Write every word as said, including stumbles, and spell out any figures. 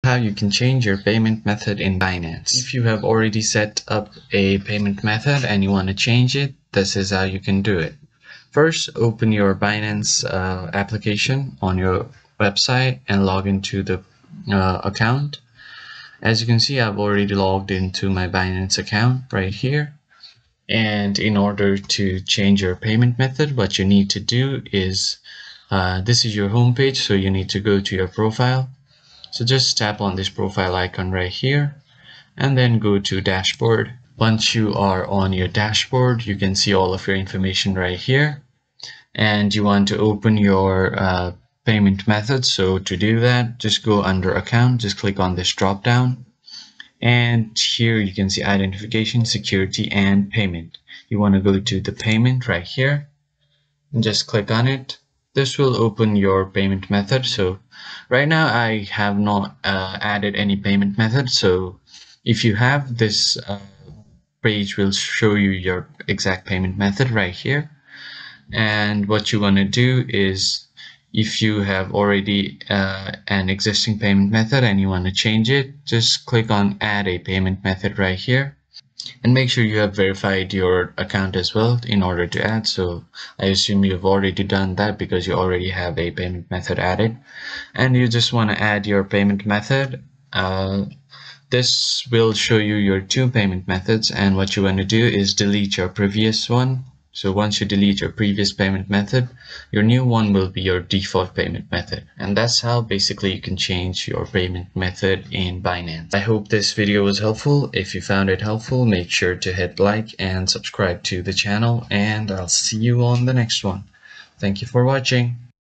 how you can change your payment method in Binance. If you have already set up a payment method and you want to change it, this is how you can do it. First, open your Binance uh, application on your website and log into the uh, account. As you can see, I've already logged into my Binance account right here. And in order to change your payment method, what you need to do is uh, this is your home page, so you need to go to your profile. So just tap on this profile icon right here and then go to dashboard. Once you are on your dashboard, you can see all of your information right here, and you want to open your uh, payment method. So to do that, just go under account, just click on this drop down, and here you can see identification, security, and payment. You want to go to the payment right here and just click on it. This will open your payment method. So right now I have not uh, added any payment method, so if you have, this uh, page will show you your exact payment method right here. And what you want to do is, if you have already uh, an existing payment method and you want to change it, just click on add a payment method right here, and make sure you have verified your account as well in order to add. So I assume you've already done that because you already have a payment method added, and you just want to add your payment method. Uh, this will show you your two payment methods, and what you want to do is delete your previous one. So once you delete your previous payment method, your new one will be your default payment method. And that's how basically you can change your payment method in Binance. I hope this video was helpful. If you found it helpful, make sure to hit like and subscribe to the channel, and I'll see you on the next one. Thank you for watching.